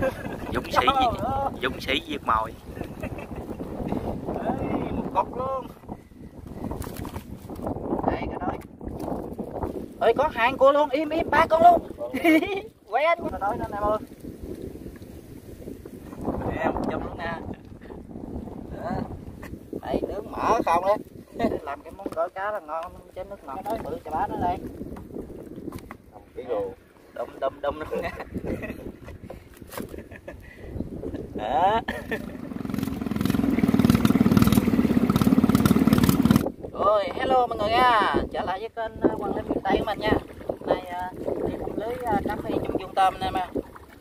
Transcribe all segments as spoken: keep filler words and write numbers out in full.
Dũng sĩ Dũng sĩ diệt mồi. Một cục luôn. Đây cái đó. Ơi có hai con luôn, im im ba con luôn. Quay anh. Cái đó anh em ơi. Nè, một chùm luôn nè. Đó. Đây nướng mỡ không đấy. Làm cái món gỏi cá là ngon trên nước ngọt. Cái đó bự chà bá nó đây. Cái gù. Đâm đâm đâm luôn nha. Đó. Rồi hello mọi người nha, trở lại với kênh Quang Linh miền Tây của mình nha. Hôm nay đi thăm lưới cá phi trong vuông tôm nè em.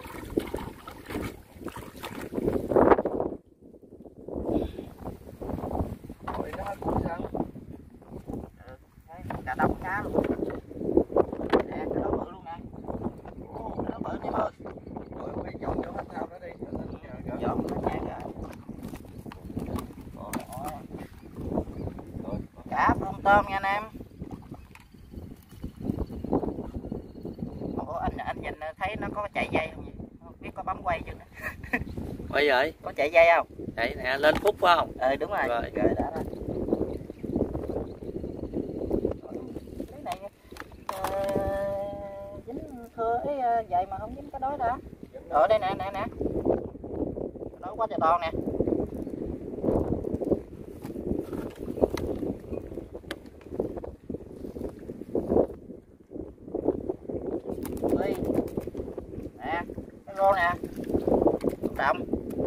Cả đống cá luôn. Nè, cái đó bự luôn nè. Cái đó bự em ơi. Rồi mấy dọn chỗ hết thao đó đi. Dọn nó nhẹ rồi. Cá vuông tôm nha anh em. Ủa anh anh nhìn thấy nó có chạy dây không vậy? Không biết có bấm quay chưa nè. Quay rồi. Có chạy dây không? Đấy nè, lên phút phải không? Ừ đúng rồi. Rồi. Rồi đã đó. Cái này uh, dính thưa ấy vậy mà không dính cái đói đó. Ở đây nè nè nè. Đói quá trời to nè. Ui. Nè, cái rô nè. Trọng.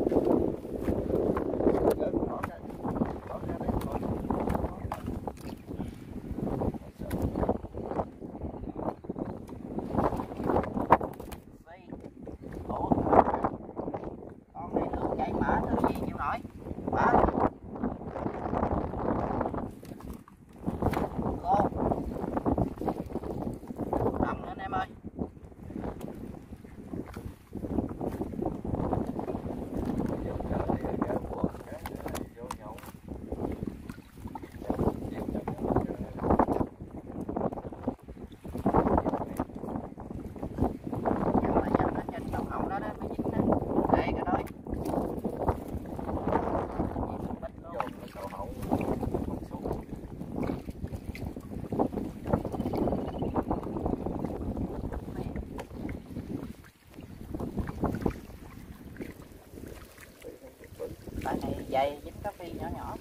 Tại này dày dính cá phi nhỏ nhỏ.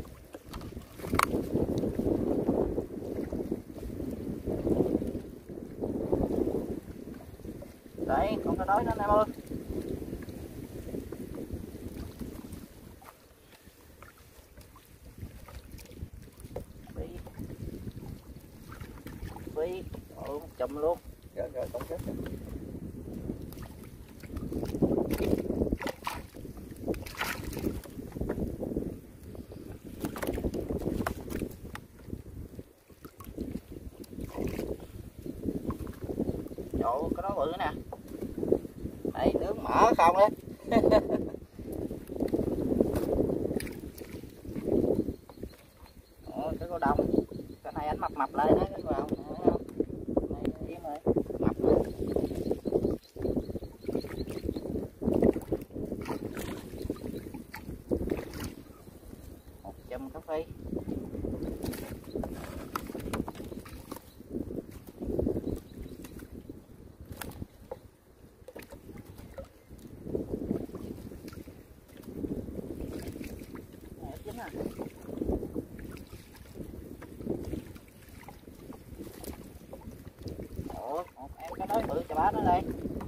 Đấy, còn cái đói nữa em ơi. Phi. Phi, ồ, một chùm luôn. Rồi rồi, tổng kết. Ồ, cái đó bự nè. Đây nướng mỡ không đấy. Ồ, cái cô đồng. Cái này anh mập mập lại đó cái cô đồng. Này im rồi. Mập rồi. Một chùm cá phi. Ủa, một em cái đói bự chà bá nó đây.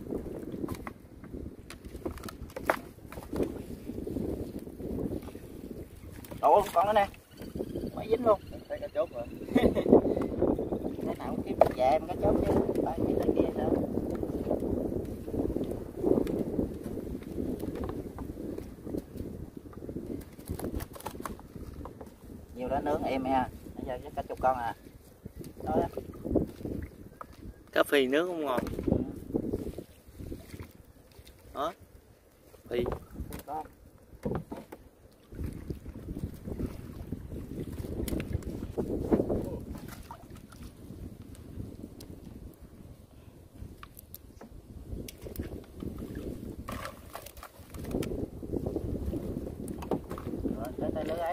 Ủa, con nữa nè. Mới dính luôn. Thấy cá chốt rồi. Thế nào cũng kiếm về em cá chốt chứ. Tại vì tới kia nữa. Nhiều đó nướng em ha. Bây giờ chắc cả chục con à. Đó đó. Cá phi nướng không ngon. Đó. Phi. Con.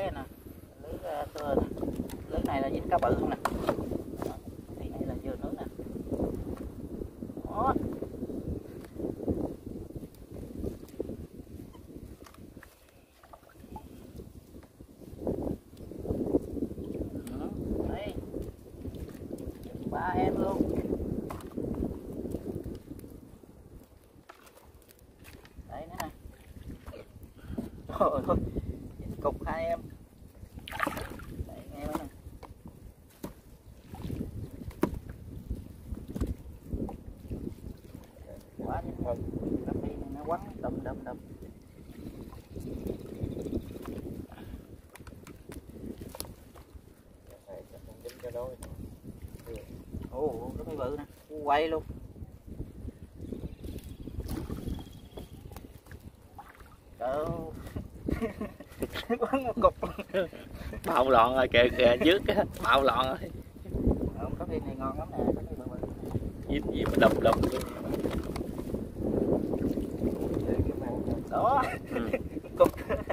lưới nè, lưới tưa nè, lưới này là dính cá bự không nè, cái này là dưa nước nè. Đó. Đây, ba em luôn. Đấy nữa nè. Trời ơi, cục hai em. Đấy nghe đó nè. Quá nhìn hơn. Cà phê này nó quắn đâm đâm đâm. Ồ, nó mới bự nè, quay luôn. Trời quấn một cục. Bạo loạn rồi, kìa kìa trước á, bạo loạn rồi. Không, cà phê này ngon lắm nè, cà phê bự bự. Dính gì mà đầm đầm luôn. Đó. Ừ. Cục.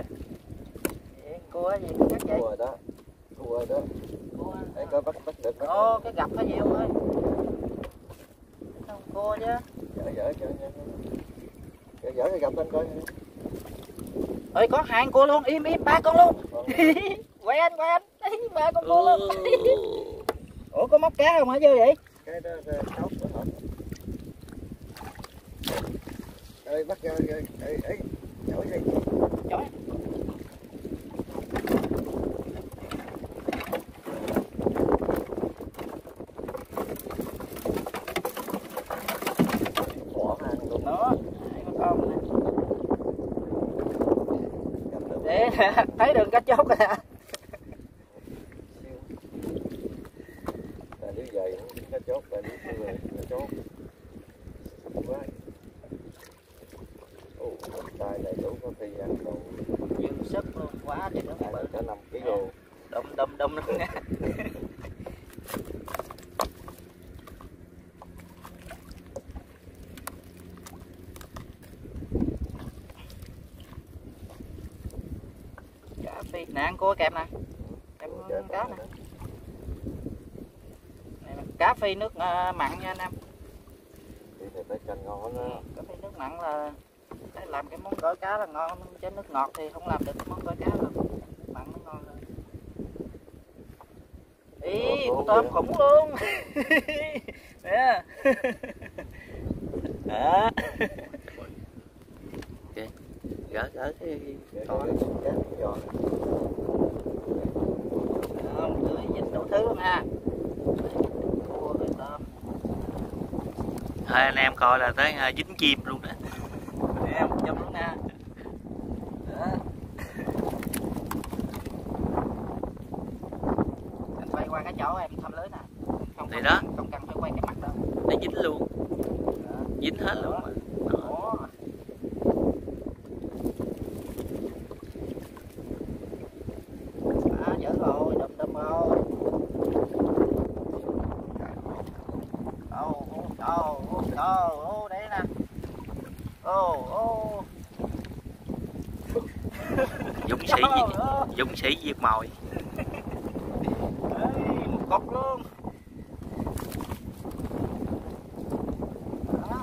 Cua gì cắt vậy? Cua đó. Cua đó. Cua. Đấy có bắt bắt được. Ồ, cái gặp có nhiều ơi. Không cua chứ. Dở dở cho nha. Dở dở cái gặp lên coi. Ơi có hai con cua luôn, im im ba con luôn. Quay anh quay anh. Đấy, ba con cua luôn. Ủa có móc cá không hả chưa vậy? Cái đó sóc của họ. Ơi bắt ra rồi. Ê ê. Chổi đi. Chổi. Bỏ hàng luôn. Đó, hai con con nè. Để thấy đường cá chốt rồi nè. Là đứa dày nó cá chốt, là đứa xưa cá chốt. Quá. Ồ, tay này đủ có phi ăn đâu. Dư sức luôn, quá trời nó bự. Cả năm ký lô. Đâm đâm đâm luôn nha. Cá phi nè, ăn cua kẹp nè. Kẹp cá nè. Này là cá phi nước uh, mặn nha anh em. Thì phải canh ngon đó. Cá phi nước mặn là để làm cái món gỏi cá là ngon, chứ nước ngọt thì không làm được cái món gỏi cá đâu. Nước mặn mới ngon hơn. Ý, con tôm khủng luôn. Nè. Đó. Ok, gỡ gỡ cái Có cá giòn. Không, tưới dính đủ thứ luôn ha. Cua rồi tôm. hai anh em coi là tới uh, dính chim luôn đó. Nè, một chùm luôn nè. Đó. Anh quay qua cái chỗ em thăm lưới nè. Không, Thì không, đó. không cần phải quay cái mặt đâu. Nó dính luôn, Đó. dính hết luôn mà. Đó. Đó. À, dở rồi, đâm đâm rồi. Ô, ô, ô, ô, ô, đấy nè. Ô, ô. Dũng sĩ diệt, dũng sĩ diệt mồi. Ê, một cục luôn. Đó.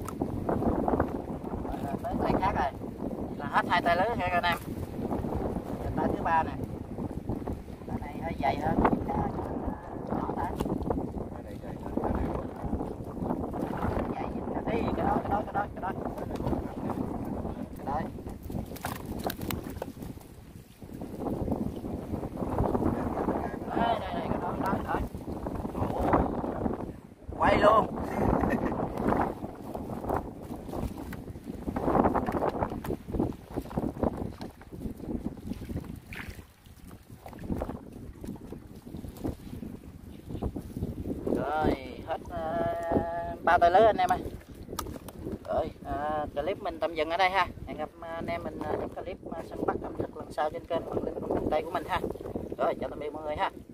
Rồi là tới tay khác rồi. Là hết hai tay lưới nha anh em. Đến tay thứ ba nè. Tay này hơi dày hơn. Nhỏ tay. Cái này dày hơn, cái này bự. Dày cái tí, cái đó, cái đó, cái đó, cái đó. Cái đó. Đây, đây, đây, cái đó, cái đó, cái đó. Quay luôn. Rồi hết uh, ba tay lưới anh em ơi. Rồi uh, clip mình tạm dừng ở đây ha. Hẹn gặp anh em mình uh, những clip uh, săn bắt ẩm thực lần sau trên kênh Hoàng Linh Phương Tây của mình ha. Rồi chào tạm biệt mọi người ha.